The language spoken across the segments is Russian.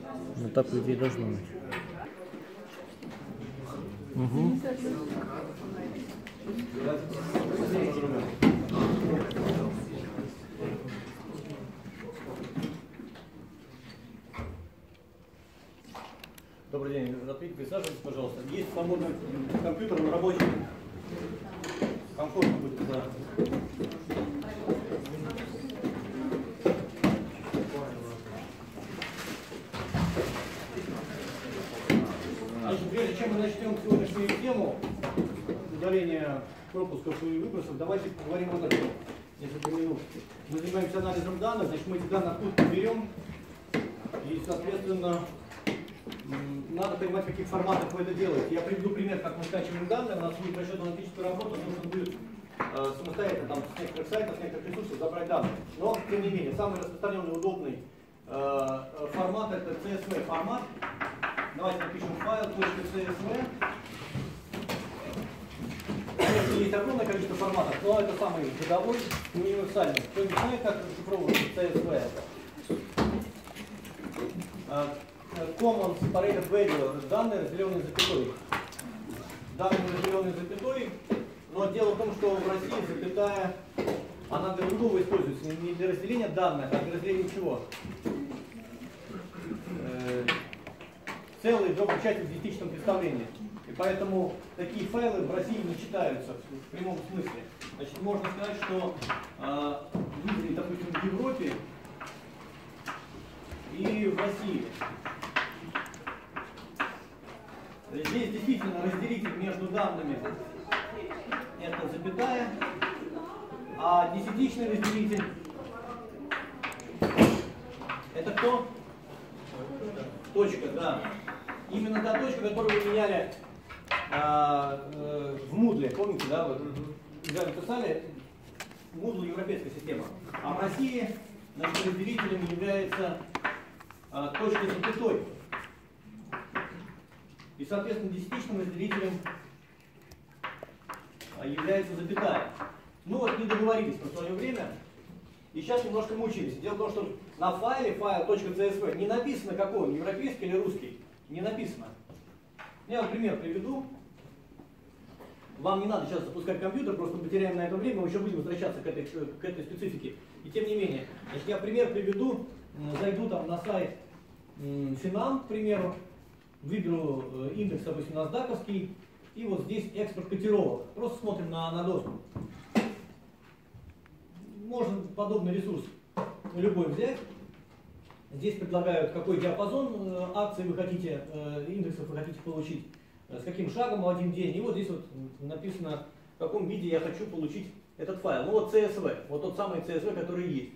Ну так, по идее, должно быть. Угу. Добрый день, ответьте, присаживайтесь, пожалуйста. Есть свободный компьютер рабочий. Комфортно будет, да. Значит, прежде чем мы начнем сегодняшнюю тему удаления пропусков и выбросов, давайте поговорим о этом несколько минут. Мы занимаемся анализом данных, значит, мы эти данные откуда-то берем, и, соответственно, надо понимать, в каких форматах вы это делаете. Я приведу пример, как мы скачиваем данные. У нас будет расчетно-аналитическая работа, нужно будет самостоятельно там, с некоторых сайтов, с некоторых ресурсов забрать данные. Но, тем не менее, самый распространенный, удобный формат — это CSV формат. Давайте напишем файл .csv. Конечно, есть огромное количество форматов, но это самый годовой, универсальный. Кто-нибудь знает, как расшифровывается CSV? Common Separated Value, данные, разделенные запятой. Данные, разделенные запятой, но дело в том, что в России запятая, она для другого используется, не для разделения данных, а для разделения чего? Целые дробь части в десятичном представлении. И поэтому такие файлы в России не читаются в прямом смысле. Значит, можно сказать, что в, допустим, в Европе и в России здесь действительно разделитель между данными — это запятая, а десятичный разделитель — это кто? Точка, да. Именно та точка, которую вы меняли в Moodle, помните, да? Вот, когда написали, Moodle — европейская система. А в России, значит, разделителем является точка с запятой. И, соответственно, десятичным разделителем является запятая. Ну вот, не договорились в свое время, и сейчас немножко мучились. Дело в том, что на файле, файл.csv, не написано, какой он, европейский или русский. Не написано. Я вот пример приведу. Вам не надо сейчас запускать компьютер, просто мы потеряем на это время, мы еще будем возвращаться к этой специфике. И тем не менее, значит, я пример приведу, зайду там на сайт Финам, к примеру, выберу индекс, допустим, NASDAQ-овский, и вот здесь экспорт котировок. Просто смотрим на доступ. Можно подобный ресурс любой взять. Здесь предлагают, какой диапазон акций вы хотите, индексов вы хотите получить, с каким шагом в один день. И вот здесь вот написано, в каком виде я хочу получить этот файл. Ну вот CSV, вот тот самый CSV, который есть.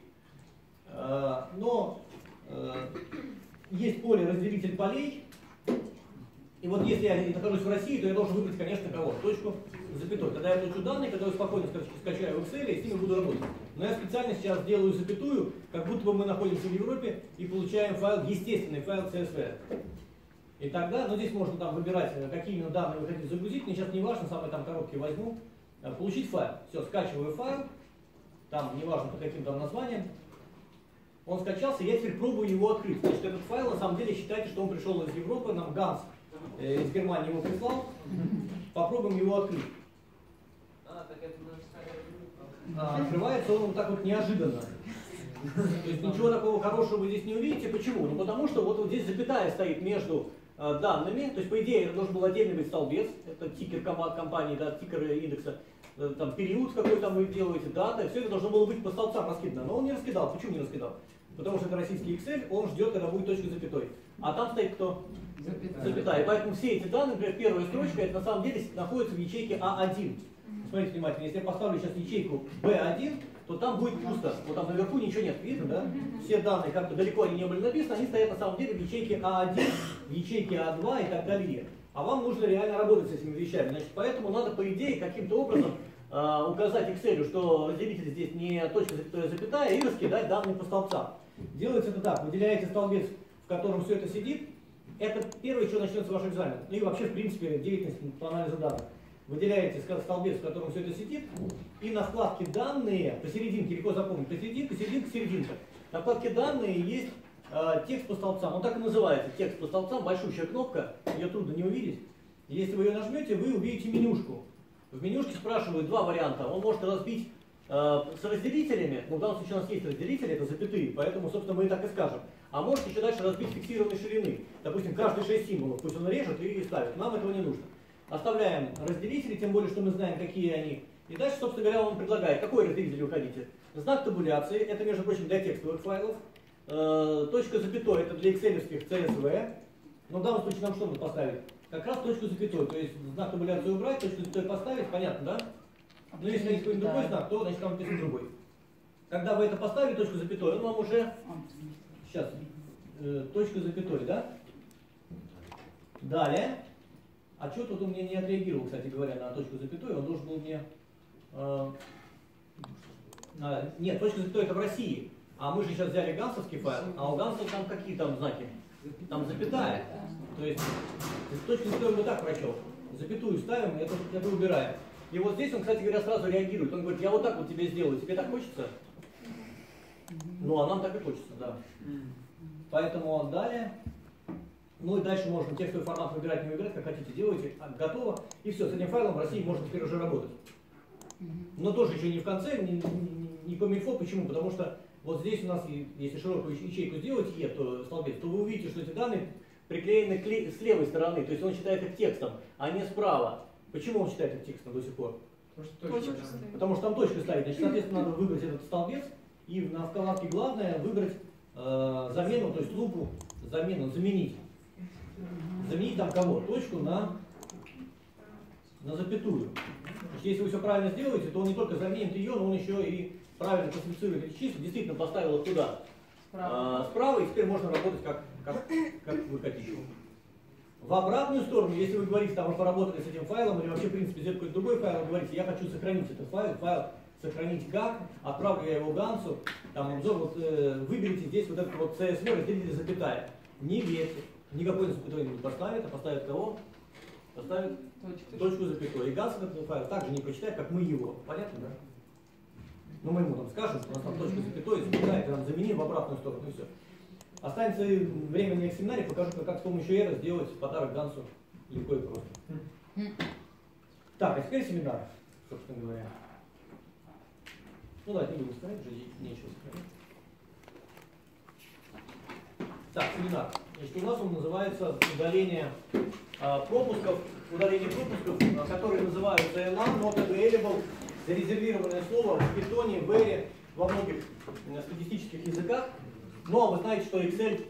Но есть поле разделитель полей. И вот если я нахожусь в России, то я должен выбрать, конечно, кого? Точку с запятой. Тогда я получу данные, которые спокойно скачаю в Excel и с ними буду работать. Но я специально сейчас делаю запятую, как будто бы мы находимся в Европе и получаем файл, естественный файл CSV. И тогда, ну здесь можно там выбирать, какие именно данные вы хотите загрузить. Мне сейчас не важно, самые там коробки возьму. Получить файл. Все, скачиваю файл. Там, неважно по каким там названиям. Он скачался, я теперь пробую его открыть. Значит, этот файл, на самом деле, считайте, что он пришел из Европы, нам Ганс из Германии его прислал. Попробуем его открыть. Открывается он вот так вот неожиданно. То есть ничего такого хорошего вы здесь не увидите. Почему? Ну потому что вот здесь запятая стоит между данными. То есть по идее это должен был отдельный быть столбец. Это тикер компании, да, тикер индекса. Там период какой там вы делаете, дата. Все это должно было быть по столбцам раскидано. Но он не раскидал. Почему не раскидал? Потому что это российский Excel, он ждет, когда будет точка с запятой. А там стоит кто? Запятая. И поэтому все эти данные, например, первая строчка, это на самом деле находится в ячейке А1. Смотрите внимательно, если я поставлю сейчас ячейку B1, то там будет пусто. Вот там наверху ничего нет, видно, да? Все данные, как бы далеко они не были написаны, они стоят на самом деле в ячейке А1, в ячейке А2 и так далее. А вам нужно реально работать с этими вещами. Значит, поэтому надо, по идее, каким-то образом указать Excel, что разделитель здесь не точка запятая, и раскидать данные по столбцам. Делается это так: выделяете столбец, в котором все это сидит. Это первое, что начнется ваш экзамен. Ну и вообще, в принципе, деятельность по анализу данных. Выделяете столбец, в котором все это сидит, и на вкладке «Данные», посерединке, легко запомнить, посерединка, серединка. На вкладке «Данные» есть текст по столбцам. Он так и называется, текст по столбцам, большущая кнопка, ее трудно не увидеть. Если вы ее нажмете, вы увидите менюшку. В менюшке спрашивают два варианта. Он может разбить с разделителями, но в данном случае у нас есть разделители, это запятые, поэтому, собственно, мы и так и скажем. А может еще дальше разбить фиксированной ширины. Допустим, каждые 6 символов, пусть он режет и ставит. Нам этого не нужно. Оставляем разделители, тем более, что мы знаем, какие они. И дальше, собственно говоря, он предлагает, какой разделитель вы хотите. Знак табуляции, это, между прочим, для текстовых файлов. Точка запятой, это для excel-овских CSV. Но в данном случае нам что надо поставить? Как раз точку запятой, то есть знак табуляции убрать, точку запятой поставить, понятно, да? Но если есть какой-нибудь другой знак, то значит там написан другой. Когда вы это поставили, точку запятой, он вам уже... Сейчас, точка запятой, да? Далее. А что тут он мне не отреагировал, кстати говоря, на точку запятой, он должен был мне... Нет, точка запятой это в России. А мы же сейчас взяли гансовский файл, а у Ганса там какие там знаки? Там запятая. То есть точку запятой мы так прочел. Запятую ставим, это убираем. И вот здесь он, кстати говоря, сразу реагирует. Он говорит, я вот так вот тебе сделаю, тебе так хочется? Ну, а нам так и хочется, да. Поэтому далее. Ну и дальше можно текстовый формат выбирать, не выбирать, как хотите, делайте, готово. И все, с этим файлом в России можно теперь уже работать. Но тоже еще не в конце, не по мильфо. Почему? Потому что вот здесь у нас, если широкую ячейку сделать, то столбец, то вы увидите, что эти данные приклеены с левой стороны. То есть он считает их текстом, а не справа. Почему он считает их текстом до сих пор? Потому что там точка стоит. Значит, соответственно, надо выбрать этот столбец и на вкладке главное выбрать замену, то есть лупу, заменить. Заменить там кого? Точку на запятую. Значит, если вы все правильно сделаете, то он не только заменит ее, но он еще и правильно классифицирует эти числа, действительно поставил их туда. Справа, и теперь можно работать как вы хотите. В обратную сторону, если вы говорите, там, вы поработали с этим файлом, или вообще, в принципе, сделать какой-то другой файл, вы говорите, я хочу сохранить этот файл сохранить как, отправлю я его Гансу, там, обзор, вот, выберите здесь вот этот вот CSV, разделите запятая. Не верьте, никакой запятой не поставит, а поставит кого? Поставит точку запятой. И Ганс этот файл также не прочитает, как мы его. Понятно, да? Ну, мы ему там скажем, что у нас там точка запятой, запятая, там заменим в обратную сторону, и все. Останется время на их семинаре, покажу, как с помощью R сделать подарок Гансу легко и просто. Так, а теперь семинар, собственно говоря. Ну, давайте не будем сохранять, уже нечего сохранять. Так, семинар. Значит, у нас он называется удаление пропусков, которые называются ELAN, Not Available, зарезервированное слово в Python, в R, во многих статистических языках. Но вы знаете, что Excel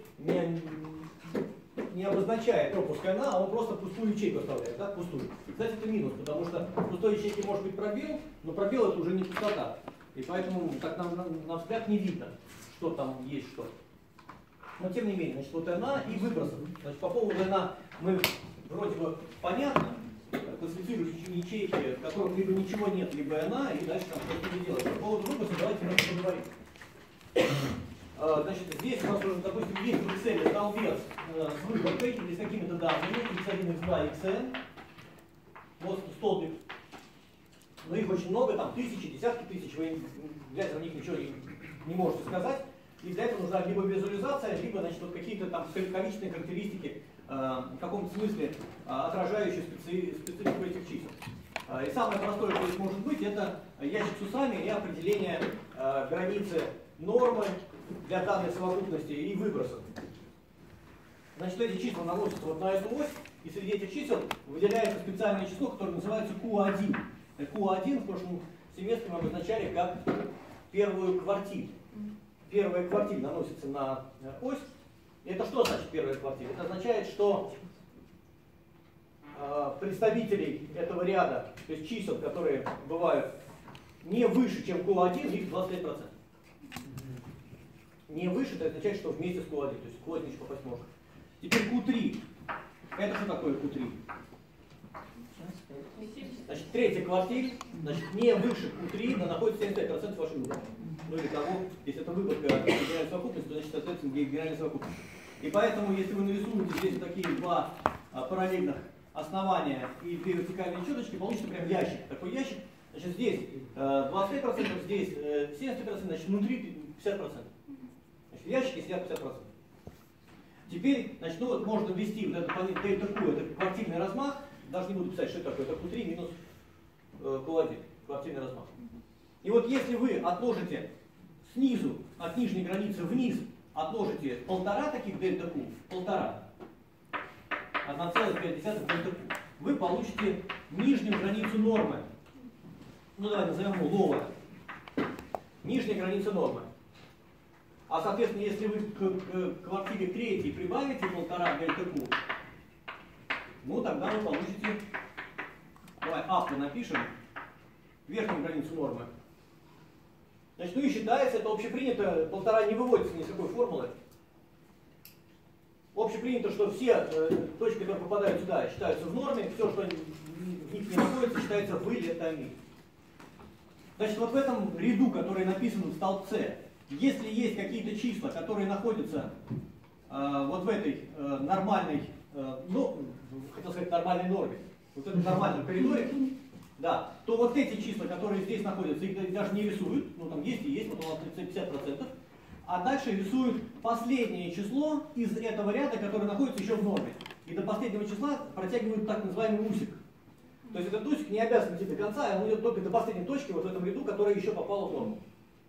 не обозначает пропуск NA, а он просто пустую ячейку оставляет, да, пустую. Кстати, это минус, потому что в пустой ячейке может быть пробел, но пробел это уже не пустота. И поэтому так на взгляд не видно, что там есть что. Но тем не менее, значит, вот NA и выбросов. Значит, по поводу NA мы вроде бы понятно, классифицирующие ячейки, в которых либо ничего нет, либо NA, и дальше там что-то не делать. По поводу выбросов давайте мы поговорим. Значит, здесь у нас уже, допустим, есть в Excel столбец с выборкой или с какими-то данными, x1, x2, xn. Вот столбик. Но их очень много, там тысячи, десятки тысяч, вы глядя на них ничего не можете сказать. И для этого нужна либо визуализация, либо, значит, вот какие-то там количественные характеристики, в каком-то смысле отражающие специфику этих чисел. И самое простое, что здесь может быть, это ящик с усами и определение границы нормы для данной совокупности и выбросов. Значит, эти числа наносятся вот на эту ось, и среди этих чисел выделяется специальное число, которое называется Q1. Q1 в прошлом семестре мы обозначали как первую квартиль. Первая квартиль наносится на ось. Это что значит первая квартиль? Это означает, что представителей этого ряда, то есть чисел, которые бывают не выше, чем Q1, их 25%. Не выше, это означает, что вместе с Q1, то есть в Q1 еще попасть можно. Теперь Q3. Это что такое Q3? Значит, третья квартиль, значит, не выше Q3, но находится 75% вашей выборки. Ну или того, если это выборка генеральной совокупности, то значит, соответственно, генеральная совокупность. И поэтому, если вы нарисуете здесь такие два параллельных основания и две вертикальные четочки, получится прям ящик. Такой ящик. Значит, здесь 25%, здесь 70%, значит, внутри 50%. Значит, в ящике сидят 50%. Теперь, значит, ну вот можно ввести вот это дельта Q, это квартильный размах. Даже не буду писать, что это такое. Это Q3 минус Q1, квартильный размах. И вот если вы отложите снизу, от нижней границы вниз, отложите 1,5 таких дельта Q, 1,5, 1,5 дельта Q, вы получите нижнюю границу нормы. Ну давай назовем его ловая. Нижняя граница нормы. А соответственно, если вы к квартире третьей прибавите 1,5 дельта Q, ну тогда вы получите, давай авто напишем, верхнюю границу нормы. Значит, ну и считается, это общепринято, 1,5 не выводится ни с какой формулы. Общепринято, что все точки, которые попадают сюда, считаются в норме, все, что в них не находится, считается вылетами. Значит, вот в этом ряду, который написан в столбце, если есть какие-то числа, которые находятся вот в этой нормальной, ну, хотел сказать нормальной норме, вот в этом нормальном коридоре, да, то вот эти числа, которые здесь находятся, их даже не рисуют, ну там есть и есть, вот у нас 50%, а дальше рисуют последнее число из этого ряда, которое находится еще в норме. И до последнего числа протягивают так называемый усик. То есть этот усик не обязан идти до конца, он идет только до последней точки вот в этом ряду, которая еще попала в норму.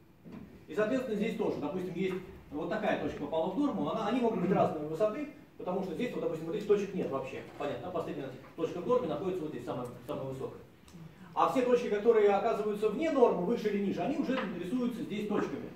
И соответственно здесь тоже, допустим, есть вот такая точка попала в норму, они могут быть разной высоты, потому что здесь, вот, допустим, вот этих точек нет вообще. Понятно, последняя точка в норме находится вот здесь, самая высокая. А все точки, которые оказываются вне нормы, выше или ниже, они уже рисуются здесь точками.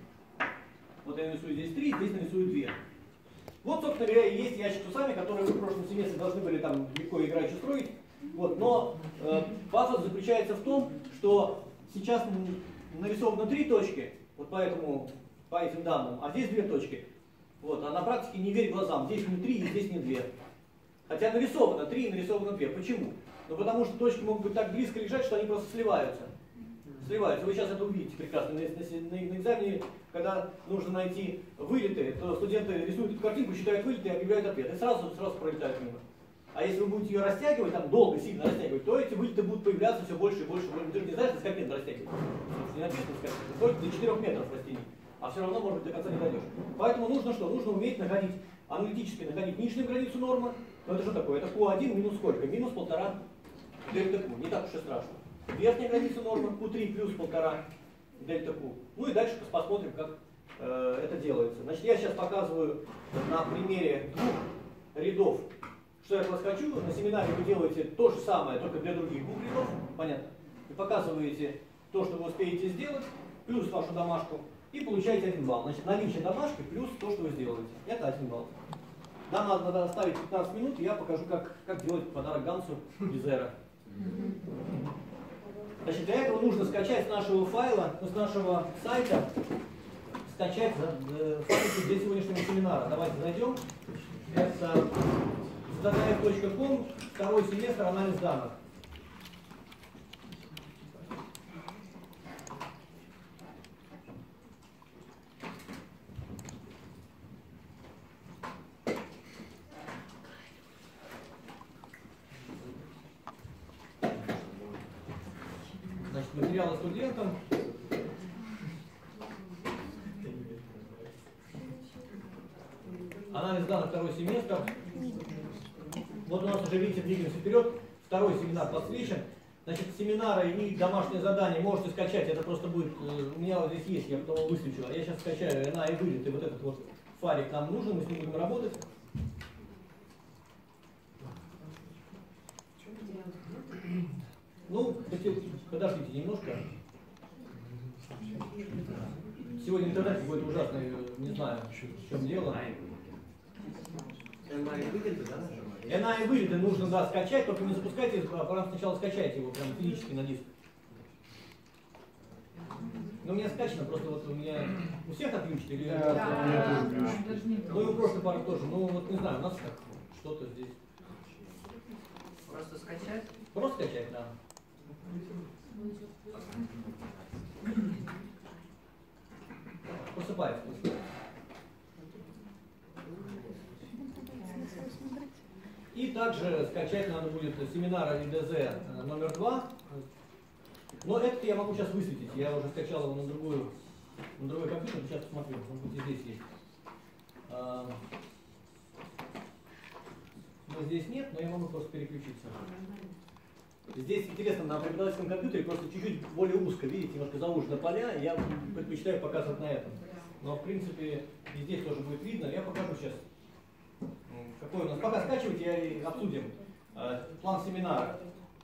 Вот я нарисую здесь 3, здесь нарисую 2. Вот, собственно говоря, и есть ящик с усами, которые вы в прошлом семестре должны были там легко играючи строить. Вот, но пафос заключается в том, что сейчас нарисовано 3 точки, вот поэтому, по этим данным, а здесь 2 точки. Вот, а на практике не верь глазам, здесь не 3 и здесь не 2. Хотя нарисовано 3 и нарисовано 2. Почему? Ну потому что точки могут быть так близко лежать, что они просто сливаются. Сливаются. Вы сейчас это увидите прекрасно. На экзамене, когда нужно найти вылеты, то студенты рисуют эту картинку, считают вылеты и объявляют ответ. И сразу пролетают мимо. А если вы будете ее растягивать, там долго, сильно растягивать, то эти вылеты будут появляться все больше и больше. Ты же не знаешь, до скольки метров растягивать. Не написано сколько. Только до 4 метров растяни. А все равно, может быть, до конца не дойдешь. Поэтому нужно что? Нужно уметь находить, аналитически находить нижнюю границу нормы. Но это что такое? Это Q1 минус сколько? Минус 1,5 дельта Q. Не так уж и страшно. Верхняя граница нормы Q3 плюс 1,5 дельта Q. Ну и дальше посмотрим, как это делается. Значит, я сейчас показываю на примере 2 рядов, что я от вас хочу. На семинаре вы делаете то же самое, только для других 2 рядов. Понятно? Вы показываете то, что вы успеете сделать, плюс вашу домашку, и получаете 1 балл. Значит, наличие домашки плюс то, что вы сделаете. Это 1 балл. Нам надо оставить 15 минут, и я покажу, как делать подарок Гансу без эра. Значит, для этого нужно скачать с нашего файла, с нашего сайта, скачать файлики для сегодняшнего семинара. Давайте зайдем. Это zdf.com, 2-й семестр, анализ данных. Значит, материалы студентам. Анализ данных 2-й семестр. Вот у нас уже, видите, двигаемся вперед. 2-й семинар подсвечен. Значит, семинары и домашние задания можете скачать. Это просто будет, у меня вот здесь есть, я потом его высвечу. Я сейчас скачаю на и вылет, и вот этот вот файлик нам нужен, мы с ним будем работать. Ну, подождите немножко. Сегодня интернет какой-то ужасный, не знаю, в чем дело. На и вылеты нужно, да, скачать, только не запускайте, а сначала скачайте его прям физически на диск. Ну, у меня скачано, просто вот у меня... У всех отключено или... Да. Ну, и у прошлой пары тоже. Ну, вот не знаю, у нас как что-то здесь. Просто скачать? Просто скачать, да. Посыпается. И также скачать надо будет семинар ИДЗ номер 2. Но это я могу сейчас высветить. Я уже скачал его на другой компьютер. Сейчас посмотрю. Может быть, и здесь есть. смысла здесь нет, но я могу просто переключиться. Здесь интересно, на преподавательском компьютере просто чуть-чуть более узко, видите, немножко заужены поля, я предпочитаю показывать на этом. Но в принципе и здесь тоже будет видно, я покажу сейчас. Какой у нас, пока скачивайте, обсудим план семинара.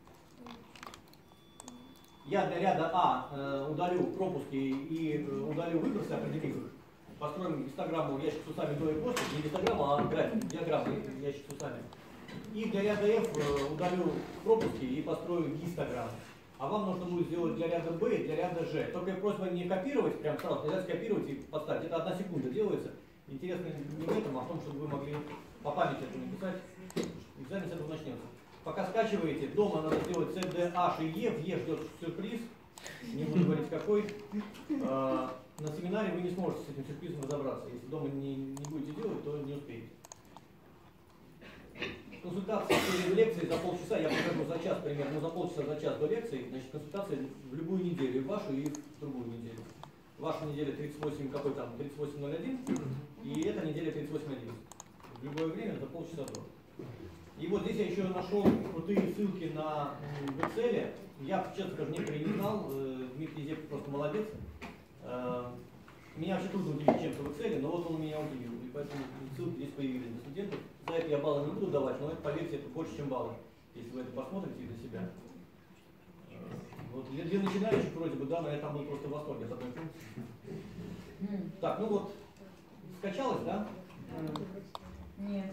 Я для ряда А удалю пропуски и удалю выбросы, определив их. Построим гистограмму ящик с усами до и после, не гистограмму, а график, диаграмму ящик с усами. И для ряда F удалю пропуски и построю гистограмму. А вам нужно будет сделать для ряда B и для ряда G. Только просьба не копировать, прям сразу, нельзя скопировать и подставить. Это 1 секунда делается. Интересно не в этом, а в том, чтобы вы могли по памяти это написать. Экзамен с этого начнется. Пока скачиваете, дома надо сделать CDH и E. В E ждет сюрприз. Не буду говорить какой. На семинаре вы не сможете с этим сюрпризом разобраться. Если дома не будете делать, то не успеете. Консультация перед лекцией за полчаса, я покажу за час примерно, за полчаса, за час до лекции. Значит, консультация в любую неделю, и в вашу, и в другую неделю. Ваша неделя 38, какой там, 38.01, и эта неделя 38.11. В любое время за полчаса до. И вот здесь я еще нашел крутые ссылки на в Excel. Я, честно скажу, некоторые не знал. Дмитрий Зепов просто молодец. Меня вообще трудно удивить чем-то в Excel, но вот он меня удивил. И поэтому ссылки здесь появились для студентов. За это я баллы не буду давать, но это, поверьте, это больше, чем баллы. Если вы это посмотрите для себя. Вот, для начинающих вроде бы, да, но я там был просто в восторге от одной функции. Так, ну вот, скачалось, да? Нет.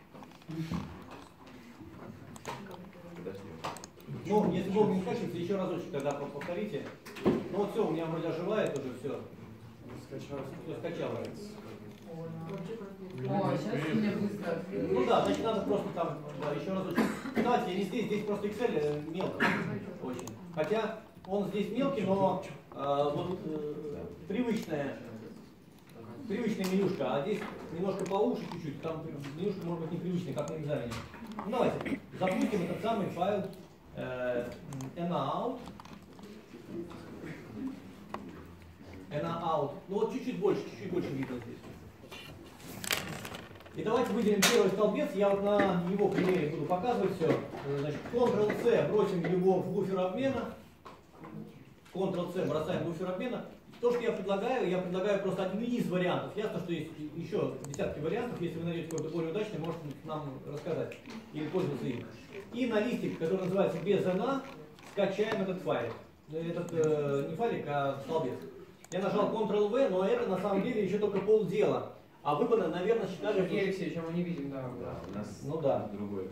Ну, если долго не скачивается, еще разочек тогда повторите. Ну вот все, у меня вроде оживает уже все. Все скачалось. О, сейчас у меня быстро. Ну да, значит надо просто там, да, еще разочек. Давайте, я не здесь просто Excel мелко очень. Хотя он здесь мелкий, но вот привычная менюшка, а здесь немножко поуже чуть-чуть, там менюшка может быть непривычная, как на экзамене. Ну давайте, запустим этот самый файл NAOut. NAOut. Ну вот чуть-чуть больше видно здесь. И давайте выделим первый столбец, я вот на его примере буду показывать все. Значит, Ctrl-C бросим его в буфер обмена. Ctrl-C бросаем в буфер обмена. То, что я предлагаю просто один из вариантов. Ясно, что есть еще десятки вариантов. Если вы найдете какой-то более удачный, можете нам рассказать или пользоваться им. И на листик, который называется без NA, скачаем этот файлик. Этот не файлик, а столбец. Я нажал Ctrl-V, но это на самом деле еще только полдела. А вы бы, наверное, считали... Сергей Алексеевич, а мы не видим, да. Да, у нас ну, да. другой.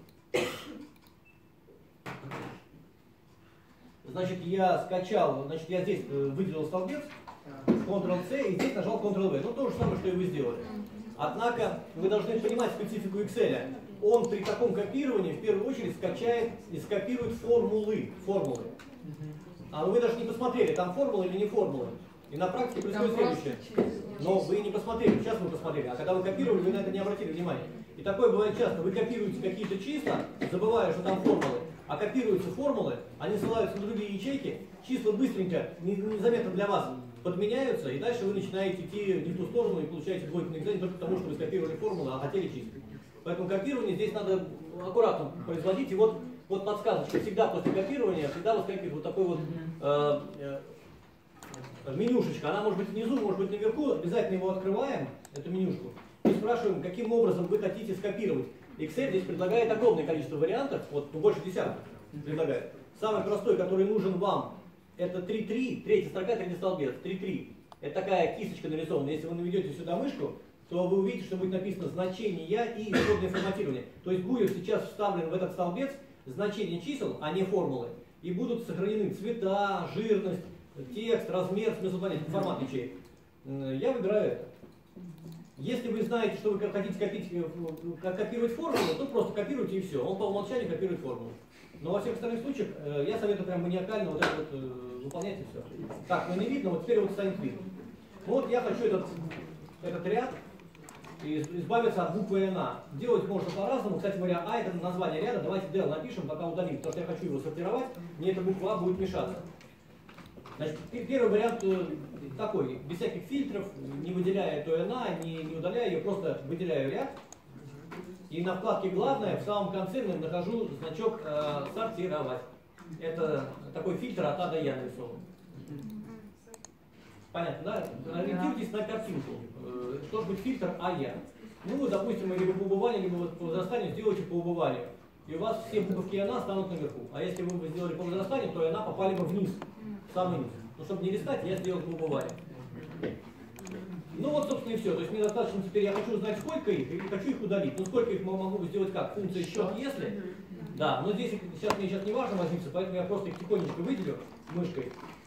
Значит, я скачал, значит, я здесь выделил столбец, Ctrl-C, и здесь нажал Ctrl-V. Ну, то же самое, что и вы сделали. Однако, вы должны понимать специфику Excel. Он при таком копировании, в первую очередь, скачает и скопирует формулы. А вы даже не посмотрели, там формулы или не формулы. И на практике происходит следующее. Но вы не посмотрели, сейчас вы посмотрели, а когда вы копировали, вы на это не обратили внимания. И такое бывает часто. Вы копируете какие-то числа, забывая, что там формулы, а копируются формулы, они ссылаются на другие ячейки, числа быстренько, незаметно для вас подменяются, и дальше вы начинаете идти не в ту сторону и получаете двойку на экзамене только потому, что вы скопировали формулы, а хотели числа. Поэтому копирование здесь надо аккуратно производить. И вот подсказочка, всегда после копирования, всегда вы скопируете вот такой вот менюшечка. Она может быть внизу, может быть наверху. Обязательно его открываем, эту менюшку, и спрашиваем, каким образом вы хотите скопировать. Excel здесь предлагает огромное количество вариантов, вот больше десятков предлагает. Самый простой, который нужен вам, это 3.3, третья строка, третий столбец, 3.3. Это такая кисточка нарисована. Если вы наведете сюда мышку, то вы увидите, что будет написано значения и исходное форматирование. То есть будет сейчас вставлен в этот столбец значения чисел, а не формулы. И будут сохранены цвета, жирность, текст, размер, смысл понятия, формат ячеек. Я выбираю это. Если вы знаете, что вы хотите копировать формулу, то просто копируйте и все. Он по умолчанию копирует формулу. Но во всех остальных случаях я советую прям маниакально вот это вот выполнять и все. Так, ну не видно, вот теперь вот станет видно. Вот я хочу этот ряд избавиться от буквы НА. Делать можно по-разному. Кстати говоря, А это название ряда. Давайте del напишем, пока удалим, потому что я хочу его сортировать. Мне эта буква А будет мешаться. Значит, первый вариант такой, без всяких фильтров, не выделяя то НА, не удаляя ее, просто выделяю ряд. И на вкладке «Главное» в самом конце я нахожу значок «Сортировать». Это такой фильтр от А до Я нарисован. Понятно, да? Ориентируйтесь на картинку. Должен быть фильтр А-Я. Ну, допустим, либо по убыванию, либо по возрастанию сделайте по убыванию. И у вас все буковки «она» станут наверху. А если вы бы сделали по возрастанию, то «она» попали бы вниз, в самый низ. Но чтобы не рискать, я сделал по убыванию. Ну вот, собственно, и все. То есть мне достаточно теперь, я хочу узнать, сколько их, и хочу их удалить. Ну, сколько их могу сделать как? Функция счет, если. Да, но здесь мне сейчас не важно возиться, поэтому я просто их тихонечко выделю мышкой.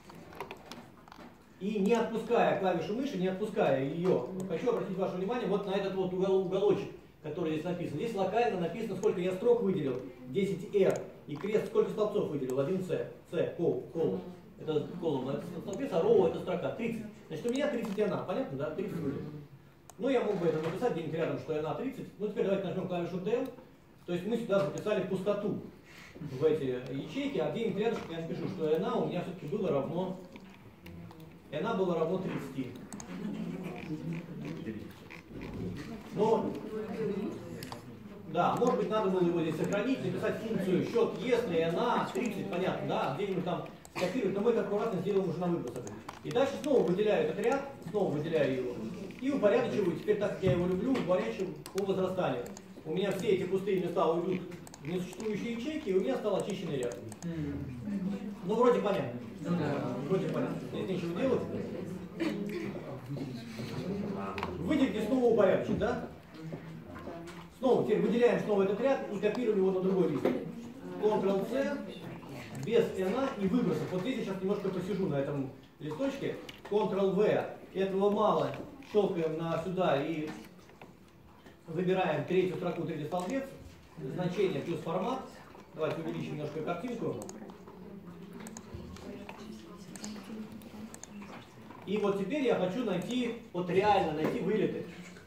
И не отпуская клавишу мыши, не отпуская ее, хочу обратить ваше внимание вот на этот вот уголочек, который здесь написан. Здесь локально написано, сколько я строк выделил, 10R, и крест, сколько столбцов выделил, 1C, C, колом. Это колом, это столбец, а row это строка, 30. Значит, у меня 30 она, понятно, да? 30 выделил. Ну, я мог бы это написать где-нибудь рядом, что она 30. Ну, теперь давайте нажмем клавишу Del. То есть мы сюда записали пустоту в эти ячейки, а где-нибудь рядом я напишу, что она у меня все-таки было равно, она была равно 30. Но, да, может быть, надо было его здесь сохранить, написать функцию счет, если она 30, понятно, да, где-нибудь там скопировать, но мы это аккуратно сделаем уже на выбросах. И дальше снова выделяю этот ряд, снова выделяю его и упорядочиваю, теперь так как я его люблю, упорядочиваю по возрастанию. У меня все эти пустые места уйдут в несуществующие ячейки, и у меня стал очищенный ряд. Ну, вроде понятно. Вроде понятно. Здесь нечего делать. Выделите снова упорядочить, да? Снова, теперь выделяем снова этот ряд и копируем его на другой лист. Ctrl-C, без NA и выбросов. Вот здесь я сейчас немножко посижу на этом листочке. Ctrl-V. Этого мало. Щелкаем на сюда и выбираем третью строку, третий столбец. Значение плюс формат. Давайте увеличим немножко картинку. И вот теперь я хочу найти, вот реально найти вылеты.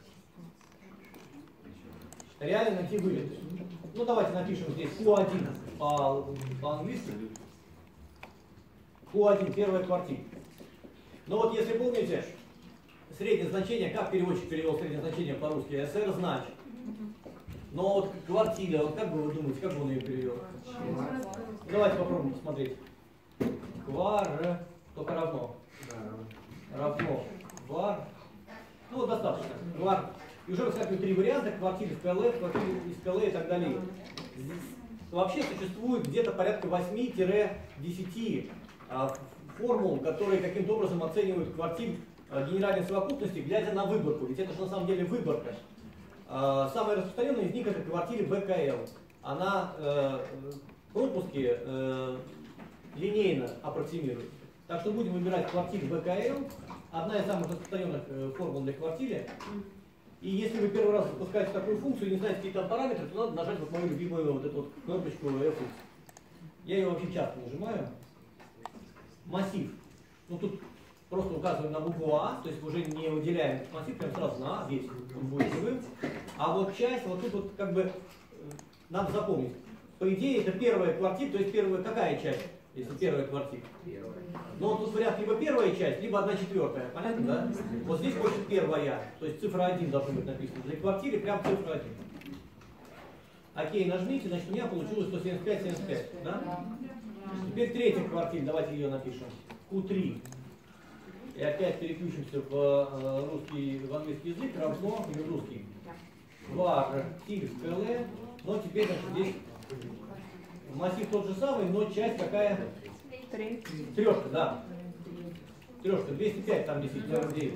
Реально найти вылеты. Ну давайте напишем здесь Q1 по-английски. Q1, первая квартира. Но вот если помните, среднее значение, как переводчик перевел среднее значение по-русски? SR значит. Но вот квартира, вот как бы вы думаете, как бы он ее перевел? Давайте попробуем посмотреть. Квар, только равно. Равно. Квар. Ну вот достаточно. Квар. И уже выскакивают три варианта: квартиры в КЛ, квартиры из КЛ и так далее. Здесь вообще существует где-то порядка 8-10 формул, которые каким-то образом оценивают квартир генеральной совокупности, глядя на выборку. Ведь это же на самом деле выборка. Самая распространенная из них это квартира БКЛ. Она пропуски линейно аппроксимирует. Так что будем выбирать квартиру БКЛ. Одна из самых распространенных формул для квартиры. И если вы первый раз запускаете такую функцию и не знаете, какие там параметры, то надо нажать вот мою любимую вот эту вот кнопочку F. Я ее вообще часто нажимаю. Массив. Ну тут просто указываем на букву А, то есть уже не выделяем массив, прям сразу на А, весь он будет живым. А вот часть, вот тут вот как бы надо запомнить. По идее это первая квартира, то есть первая какая часть, если первая квартира? Но тут вариант либо первая часть, либо 1/4. Понятно, да? Вот здесь будет первая, то есть цифра 1 должна быть написана. Для квартиры прям цифра 1. Окей, нажмите, значит у меня получилось 175-75. Да? Теперь третья квартира, давайте ее напишем. Q3. И опять переключимся в русский, в английский язык, равно, или в русский. Квартир в КЛ. Но теперь, значит, здесь массив тот же самый, но часть какая? Трешка, да. Трешка, 205 там действительно 9.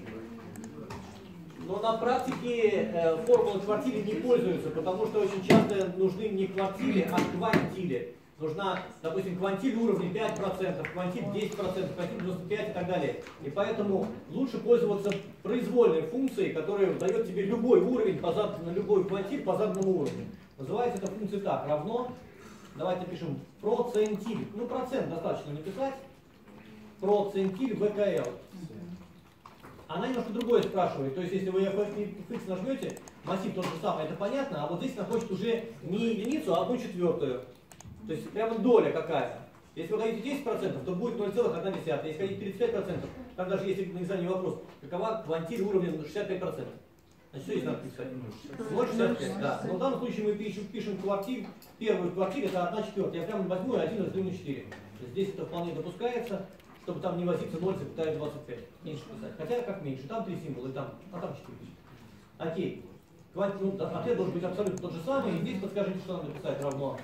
Но на практике формулы квартиры не пользуются, потому что очень часто нужны не квартиры, а квантили. Нужна, допустим, квантиль уровня 5%, квантиль 10%, квантиль 95% и так далее. И поэтому лучше пользоваться произвольной функцией, которая дает тебе любой уровень, на любой квантиль по заданному уровню. Называется эта функция так, равно, давайте пишем процентиль. Ну, процент достаточно написать. Процентиль ВКЛ. Она немножко другое спрашивает. То есть, если вы FX нажмете, массив тот же самый, это понятно, а вот здесь она хочет уже не единицу, а 1/4. То есть прямо доля какая-то. Если вы хотите 10%, то будет 0,1. Если хотите 35%, там даже если на экзамене вопрос, какова квантиль уровня 65%. Значит, что здесь надо писать? 0,65, да. Но в данном случае мы пишем квартир, первую в квартире, это 1/4. Я прямо возьму и 1 разделю на 4. Здесь это вполне допускается, чтобы там не возиться 0,25. Меньше писать. Хотя как меньше, там 3 символа, и там, а там 4. Окей. Ну, ответ должен быть абсолютно тот же самый. И здесь подскажите, что надо писать равно.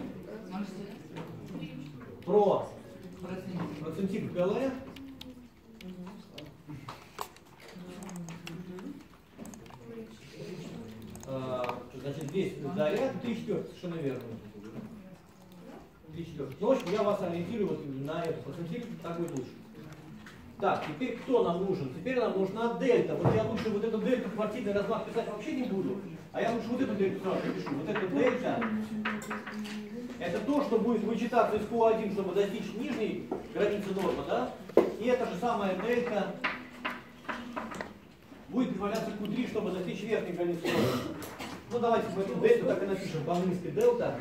Процентик ГЛ. Значит, здесь заряд 3/4, совершенно верно. 3/4. Ну, в общем, я вас ориентирую вот на этот процентик, так будет лучше. Так, теперь кто нам нужен? Теперь нам нужна дельта. Вот я лучше вот эту дельту квартирный размах писать вообще не буду, а я лучше вот эту дельту сразу напишу. Вот эта дельта, это то, что будет вычитаться из Q1, чтобы достичь нижней границы нормы, да? И эта же самая дельта будет прибавляться Q3, чтобы достичь верхней границы нормы. Ну давайте мы эту дельту так и напишем по-английски дельта.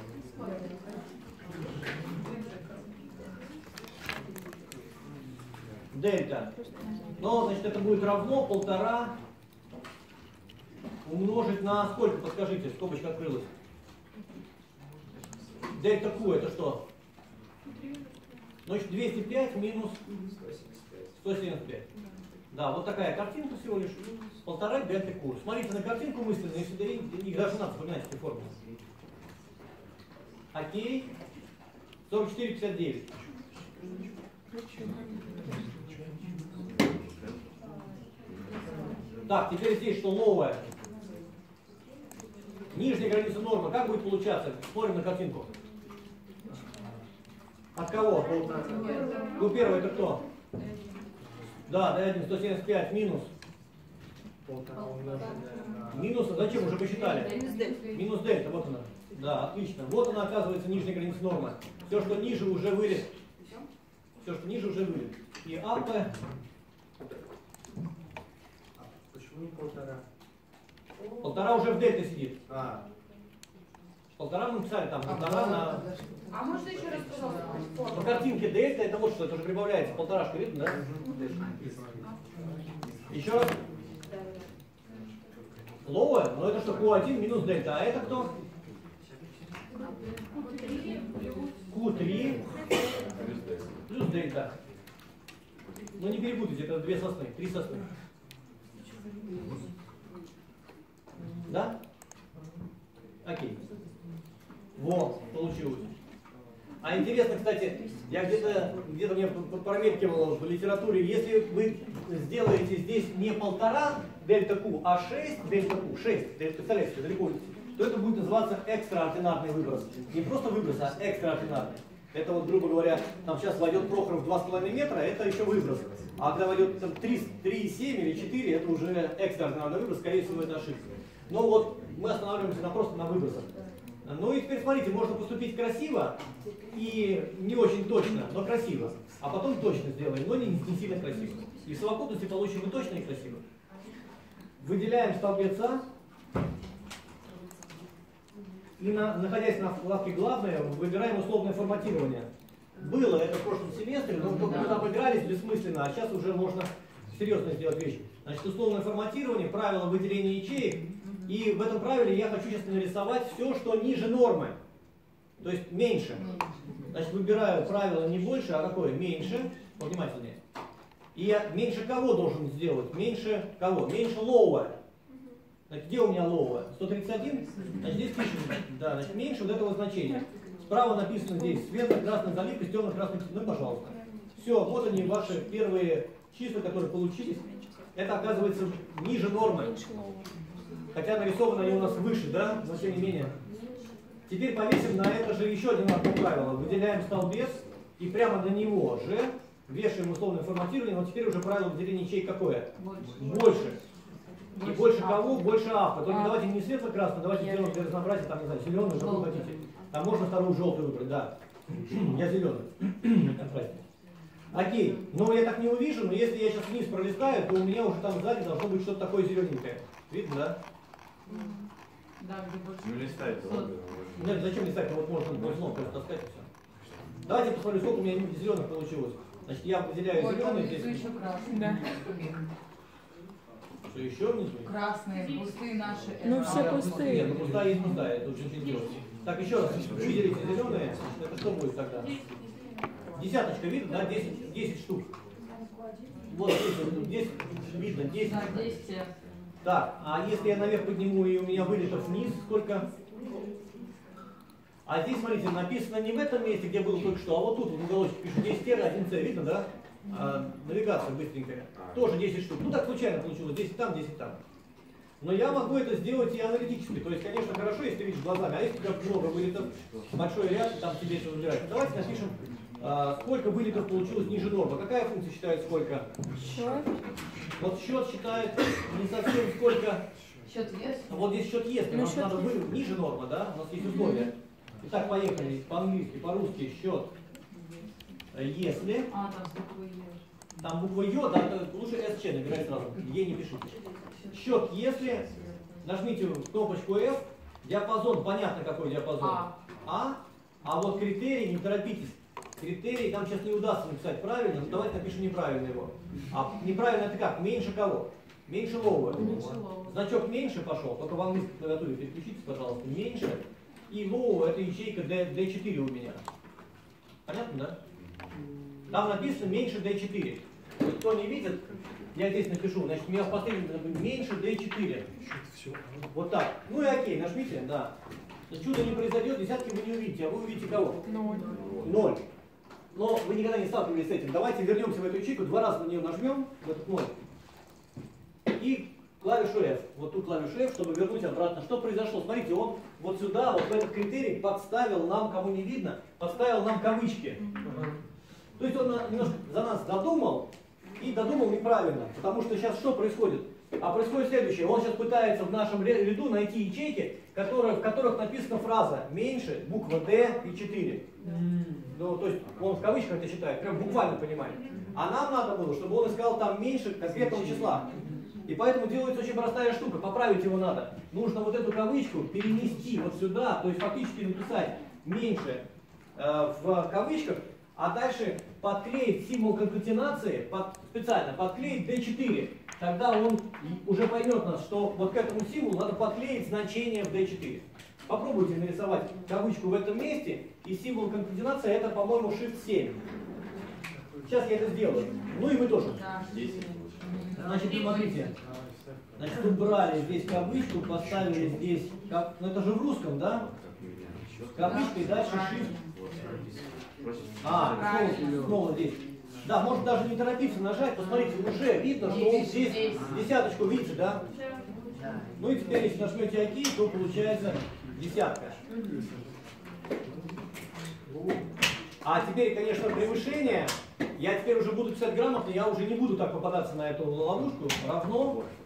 Дельта. Но, значит, это будет равно 1,5 умножить на сколько, подскажите, скобочка открылась. Дельта Q это что? Значит, 205 минус 175. Да, вот такая картинка всего лишь. 1,5 дельта Q. Смотрите на картинку мысленно, если их даже надо вспоминать эти формулы. Окей. 44,59. Так, теперь здесь что новое? Нижняя граница нормы. Как будет получаться? Смотрим на картинку. От кого? Ну, первый это кто? Да, D1 175 минус. Минус, а зачем? Уже посчитали. Минус дельта, вот она. Да, отлично. Вот она, оказывается, нижняя граница нормы. Все, что ниже, уже вылет. Все, что ниже, уже вылет. И АП. Почему не 1,5? 1,5 уже в дельте сидит. 1,5 мы написали там, 1,5 на... А можно еще раз, пожалуйста? По картинке дельта, это вот что, это уже прибавляется, 1,5, видно, да? Еще раз. Лоуэ, но это что, Q1 минус дельта, а это кто? Q3 плюс дельта. Ну не перепутайте, это две сосны, 3 сосны. Да? Окей. Вот, получилось. А интересно, кстати, я где-то мне промелькивало в литературе, если вы сделаете здесь не 1,5 дельта Q, а 6 дельта Q, 6, представляете, далеко улетите, то это будет называться экстраординарный выброс. Не просто выброс, а экстраординарный. Это вот, грубо говоря, там сейчас войдет Прохоров 2,5 метра, это еще выброс. А когда войдет 3,7 или 4, это уже экстраординарный выброс, скорее всего, это ошибка. Но вот мы останавливаемся просто на выбросах. Ну и теперь смотрите, можно поступить красиво и не очень точно, но красиво. А потом точно сделаем, но не сильно красиво. И в совокупности получим и точно, и красиво. Выделяем столбец А. И находясь на вкладке «Главное», выбираем условное форматирование. Было это в прошлом семестре, но только мы там игрались бессмысленно, а сейчас уже можно серьезно сделать вещи. Значит, условное форматирование, правило выделения ячеек. И в этом правиле я хочу сейчас нарисовать все, что ниже нормы. То есть меньше. Значит, выбираю правило не больше, а какое? Меньше. Повнимательнее. И я меньше кого должен сделать? Меньше кого? Меньше lower. Значит, где у меня lower? 131? Значит, здесь пишем, да, значит, меньше вот этого значения. Справа написано здесь светло-красная заливка с темно-красным цветом. Ну, пожалуйста. Все, вот они, ваши первые числа, которые получились. Это оказывается ниже нормы. Хотя нарисованы они у нас выше, да? Но тем не менее. Теперь повесим на это же еще один правило. Выделяем столбец и прямо на него же вешаем условное форматирование. Но теперь уже правило выделения ячеек какое? Больше. И больше кого? Больше авто. Только давайте не светло-красный, давайте сделаем для разнообразия, там, не знаю, зеленый, какой хотите. Там можно вторую желтую выбрать, да. Я зеленый. Окей. Но я так не увижу, но если я сейчас вниз пролистаю, то у меня уже там сзади должно быть что-то такое зелененькое. Видно, да? Да, где больше. Ну листайте, ладно. Нет, зачем листать? Вот можно просто таскать и все. Давайте посмотрим, сколько у меня зеленых получилось. Значит, я выделяю зеленый здесь. Еще красный. Да. Что еще внизу? Красные, пустые наши. Ну, это- все пустые. Нет, ну пустая есть пустая, это очень делать. Так, еще раз, выделите зеленые, это что будет тогда? Десяточка видно, да, 10 штук. Вот здесь, вот, здесь видно, 10. Да, 10. Так, а если я наверх подниму и у меня вылетов вниз, сколько? А здесь, смотрите, написано не в этом месте, где было только что, а вот тут, в уголочке пишут 10 R, 1C, видно, да? Навигация быстренькая. Тоже 10 штук. Ну так случайно получилось, 10 там, 10 там. Но я могу это сделать и аналитически. То есть, конечно, хорошо, если ты видишь глазами, а если у тебя много вылетов, большой ряд, там тебе это выбирать. Давайте напишем, сколько вылетов получилось ниже нормы. Какая функция считает сколько? Счет. Вот счет считает не совсем сколько. Счет вес. Вот здесь счет если, Ну, нам счет надо если. вылет ниже нормы, да? У нас есть условия. Итак, поехали. По-английски, по-русски счет. Если. А, там с буквой Е. Там буква Ё, да, то лучше СЧ набирать сразу. Е не пишите. Счет если. Нажмите кнопочку F. Диапазон, понятно какой диапазон. А вот критерий, не торопитесь. Критерий нам сейчас не удастся написать правильно, но давайте напишем неправильно его. А неправильно это как? Меньше кого? Меньше lower. Меньше lower. Значок меньше пошел, только в английской клавиатуре переключитесь, пожалуйста, меньше. И lower это ячейка D4 у меня. Понятно, да? Там написано меньше D4. Кто не видит, я здесь напишу. Значит, у меня в последнем меньше D4. Вот так. Ну и окей, нажмите, да. Чудо не произойдет, десятки вы не увидите, а вы увидите кого? 0. Но вы никогда не сталкивались с этим. Давайте вернемся в эту ячейку, 2 раза на нее нажмем, в этот 0. И клавишу F. Вот тут клавишу F, чтобы вернуть обратно. Что произошло? Смотрите, он вот сюда, вот в этот критерий подставил нам, кому не видно, подставил нам кавычки. То есть он немножко за нас додумал и додумал неправильно. Потому что сейчас что происходит? А происходит следующее. Он сейчас пытается в нашем ряду найти ячейки, в которых написана фраза меньше, буква D и 4. Ну, то есть он в кавычках это считает, прям буквально понимает. А нам надо было, чтобы он искал там меньше конкретного числа. И поэтому делается очень простая штука, поправить его надо. Нужно вот эту кавычку перенести вот сюда, то есть фактически написать меньше в кавычках, а дальше подклеить символ конкатенации, специально подклеить D4. Тогда он уже поймет нас, что вот к этому символу надо подклеить значение в D4. Попробуйте нарисовать кавычку в этом месте, и символ конкатенации это, по-моему, Shift-7. Сейчас я это сделаю. Ну и вы тоже. Да. Значит, смотрите. Значит, убрали здесь кавычку, поставили здесь, ну это же в русском, да? Кавычка и дальше Shift. Снова здесь. Да, можно даже не торопиться нажать, посмотрите, уже видно, что он здесь десяточку, видите, да? Ну и теперь, если нажмете ОК, то получается десятка. А теперь, конечно, превышение. Я теперь уже буду писать грамотно, я уже не буду так попадаться на эту ловушку. Равно